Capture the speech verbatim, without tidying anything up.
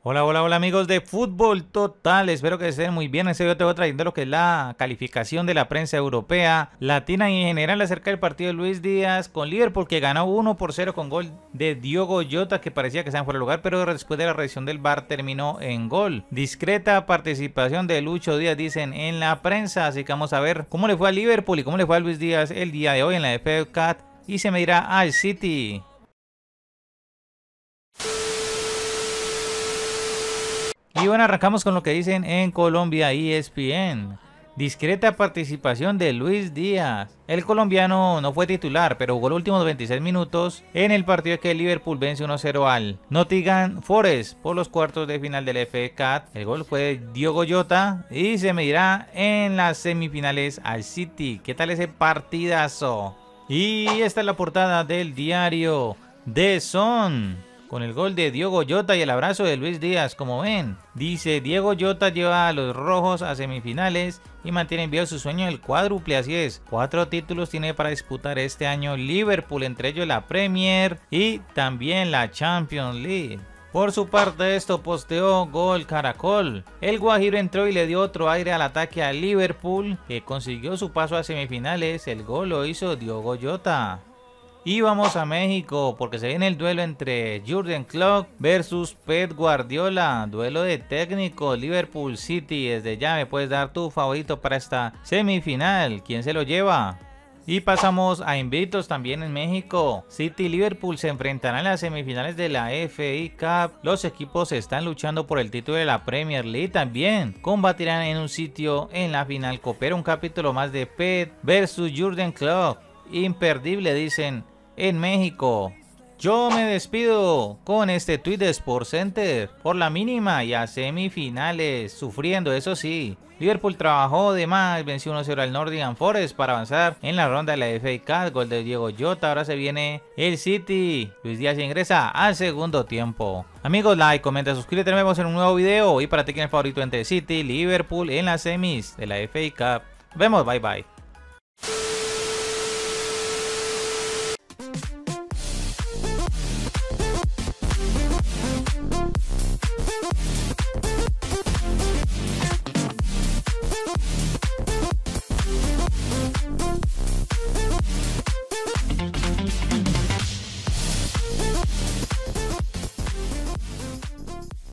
Hola, hola, hola amigos de Fútbol Total, espero que estén muy bien. En este video te voy trayendo lo que es la calificación de la prensa europea, latina y en general acerca del partido de Luis Díaz con Liverpool, que ganó uno por cero con gol de Diogo Jota, que parecía que estaba fuera de lugar, pero después de la revisión del V A R terminó en gol. Discreta participación de Lucho Díaz, dicen en la prensa, así que vamos a ver cómo le fue a Liverpool y cómo le fue a Luis Díaz el día de hoy en la F A Cup y se medirá al City. Y bueno, arrancamos con lo que dicen en Colombia E S P N. Discreta participación de Luis Díaz. El colombiano no fue titular, pero jugó los últimos veintiséis minutos en el partido que el Liverpool vence uno cero al Nottingham Forest por los cuartos de final del F A Cup. El gol fue de Diogo Jota y se medirá en las semifinales al City. ¿Qué tal ese partidazo? Y esta es la portada del diario The Sun, con el gol de Diogo Jota y el abrazo de Luis Díaz, como ven. Dice, Diogo Jota lleva a los rojos a semifinales y mantiene en vivo su sueño del cuádruple, así es. Cuatro títulos tiene para disputar este año Liverpool, entre ellos la Premier y también la Champions League. Por su parte, esto posteó Gol Caracol. El Guajiro entró y le dio otro aire al ataque a Liverpool, que consiguió su paso a semifinales. El gol lo hizo Diogo Jota. Y vamos a México porque se viene el duelo entre Jürgen Klopp versus Pep Guardiola. Duelo de técnicos, Liverpool City. Desde ya me puedes dar tu favorito para esta semifinal. ¿Quién se lo lleva? Y pasamos a invictos también en México. City y Liverpool se enfrentarán en las semifinales de la F A Cup. Los equipos están luchando por el título de la Premier League también. Combatirán en un sitio en la final copera. Un capítulo más de Pep versus Jürgen Klopp. Imperdible, dicen en México. Yo me despido con este tweet de Sports Center. Por la mínima y a semifinales, sufriendo, eso sí. Liverpool trabajó de más, venció uno cero al Nottingham Forest para avanzar en la ronda de la F A Cup. Gol de Diogo Jota. Ahora se viene el City. Luis Díaz ingresa al segundo tiempo. Amigos, like, comenta, suscríbete. Nos vemos en un nuevo video. Y para ti, ¿quién es el favorito entre City y Liverpool en las semis de la F A Cup? Nos vemos, bye bye.